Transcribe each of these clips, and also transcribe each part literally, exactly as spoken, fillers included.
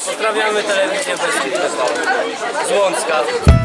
Pozdrawiamy telewizję Beskid T V z Łącka.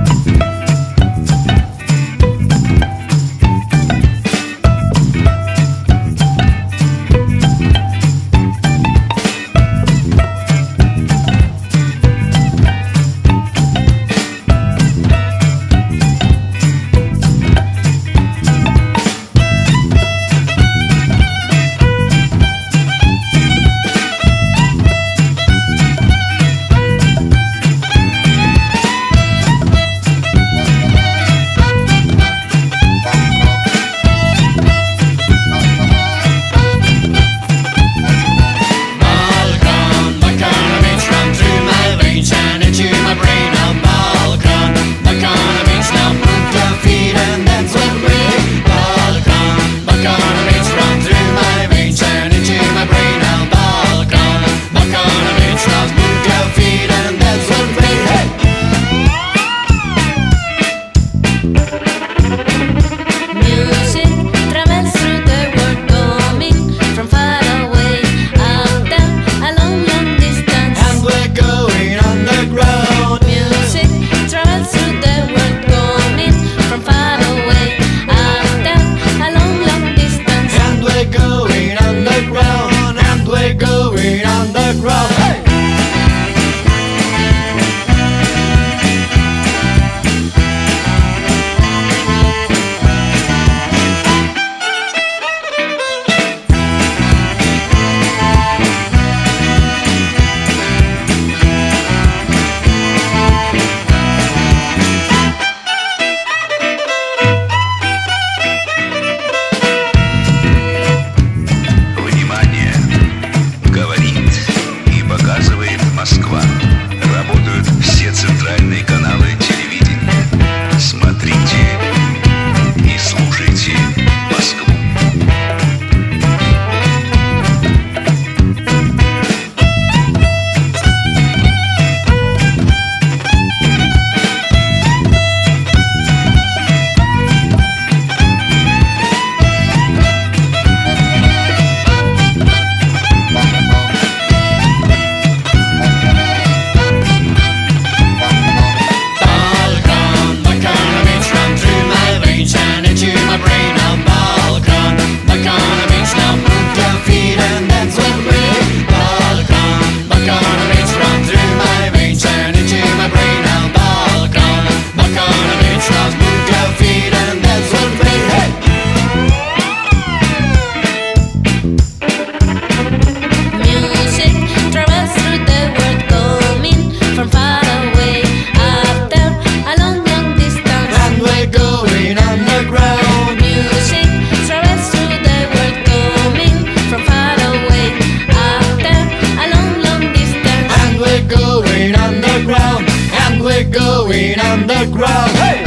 Going underground. Hey!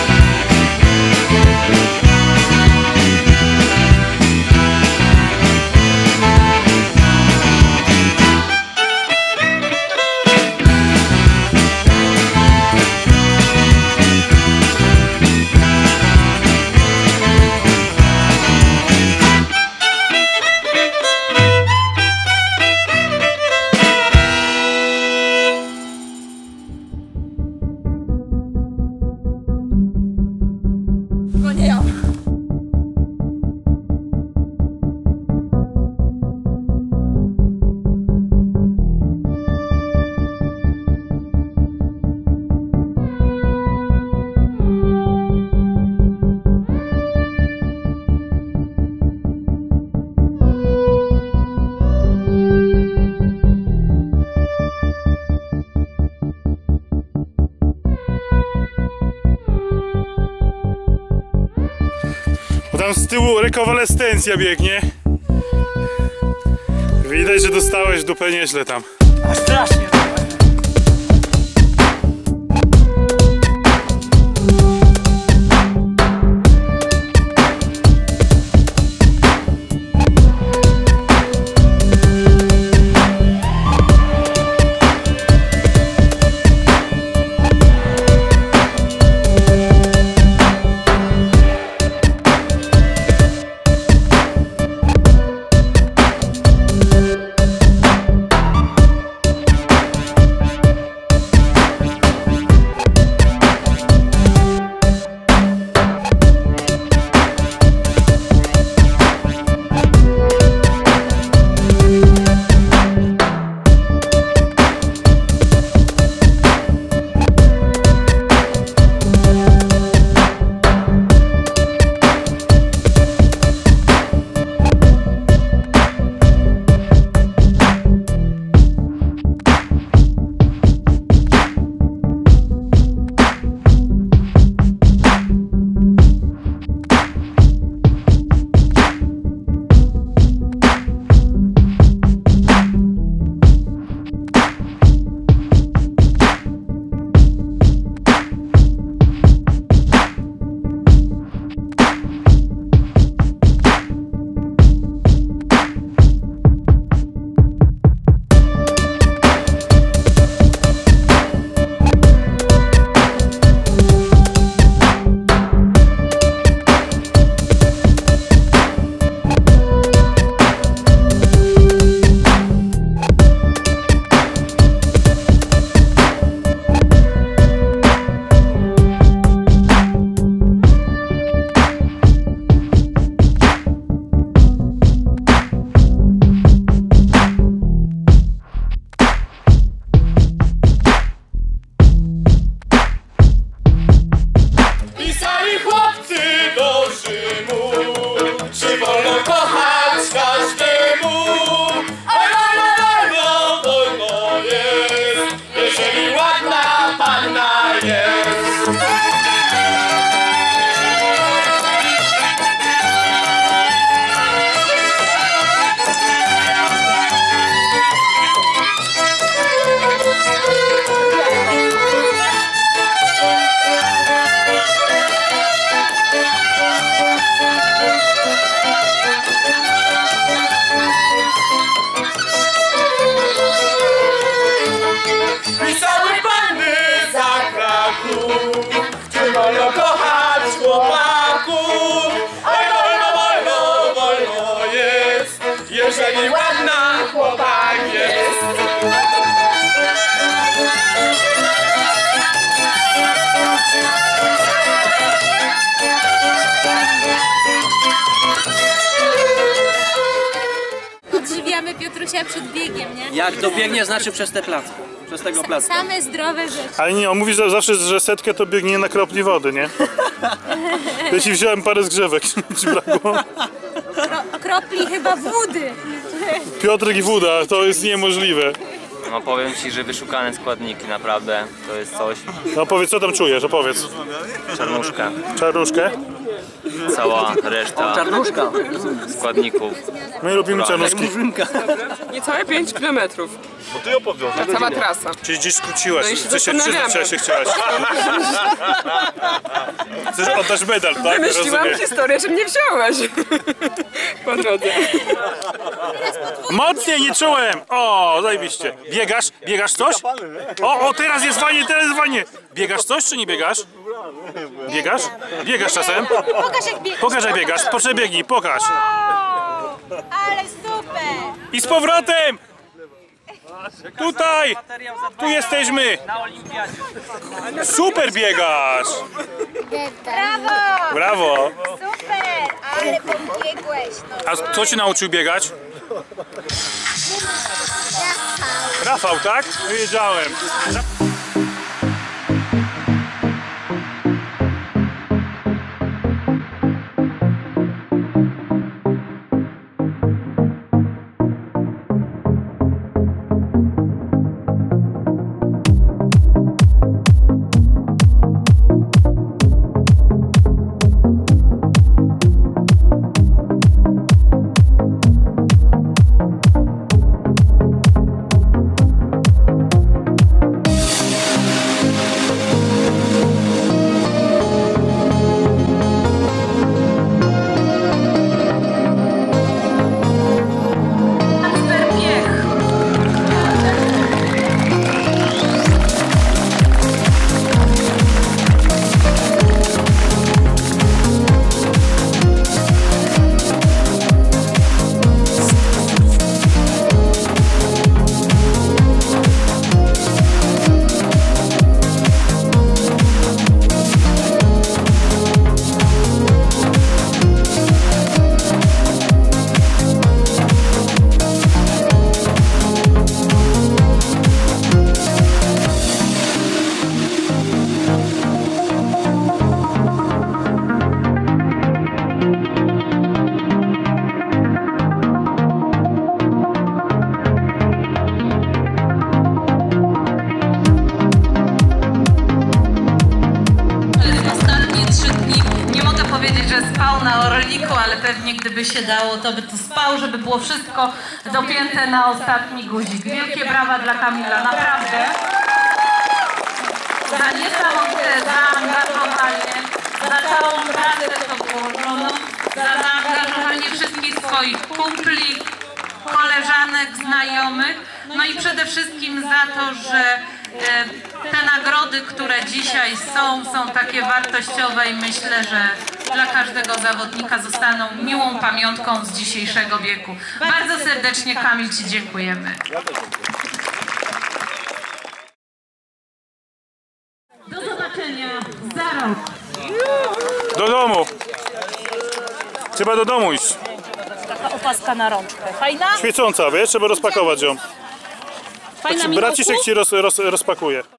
Tam z tyłu rekonwalescencja biegnie. Widać, że dostałeś dupę nieźle tam. A strasznie. i ładna chłopak jest. Podziwiamy Piotrusia przed biegiem, nie? Jak dobiegnie, znaczy przez te placki. Przez tego placka. Same zdrowe rzeczy. Ale nie, on mówi że zawsze, że setkę to biegnie na kropli wody, nie? Ja ci wziąłem parę zgrzewek, ci brakło. Kro kropli chyba wody. Piotrek i woda, to jest niemożliwe. No powiem ci, że wyszukane składniki naprawdę to jest coś. No powiedz, co tam czujesz, opowiedz. Czarnuszka, Czarnuszkę? cała reszta Czarnuszka. składników. My lubimy czarnuszki. Niecałe pięć kilometrów. Bo ty opowiadasz. Ta cała trasa. Czyli gdzieś skróciłaś, No i się chcesz się zastanawiamy. przyznać, się chciałaś. Chcesz oddać medal, tak? Wymyśliłam Rozumiem. historię, że mnie wziąłeś po drodze. Mocniej nie czułem! O, zajebiście. Biegasz? Biegasz coś? O, o, teraz jest fajnie, teraz jest fajnie. Biegasz coś, czy nie biegasz? Biegasz? Biegasz czasem? Pokaż jak biegniesz. Pokaż jak biegasz, proszę biegnij, pokaż. Ale super! I z powrotem! Tutaj! Tu jesteśmy! Super biegasz! Brawo! Brawo! Super! Ale pobiegłeś. No. A kto cię nauczył biegać? Rafał, tak? Wiedziałem. Na Orliku, ale pewnie gdyby się dało, to by tu spał, żeby było wszystko dopięte na ostatni guzik. Wielkie brawa dla Kamila, naprawdę. Za niesamowite zaangażowanie, za całą pracę to położono, za zaangażowanie wszystkich swoich kumpli, koleżanek, znajomych, no i przede wszystkim za to, że te nagrody, które dzisiaj są, są takie wartościowe i myślę, że dla każdego zawodnika zostaną miłą pamiątką z dzisiejszego biegu. Bardzo serdecznie, Kamil, ci dziękujemy. Do zobaczenia za rok. Do domu. Trzeba do domu iść. Taka opaska na rączkę. Fajna? Świecąca, wiesz? Trzeba rozpakować ją. Fajna, Braciszek ci roz, roz, rozpakuje.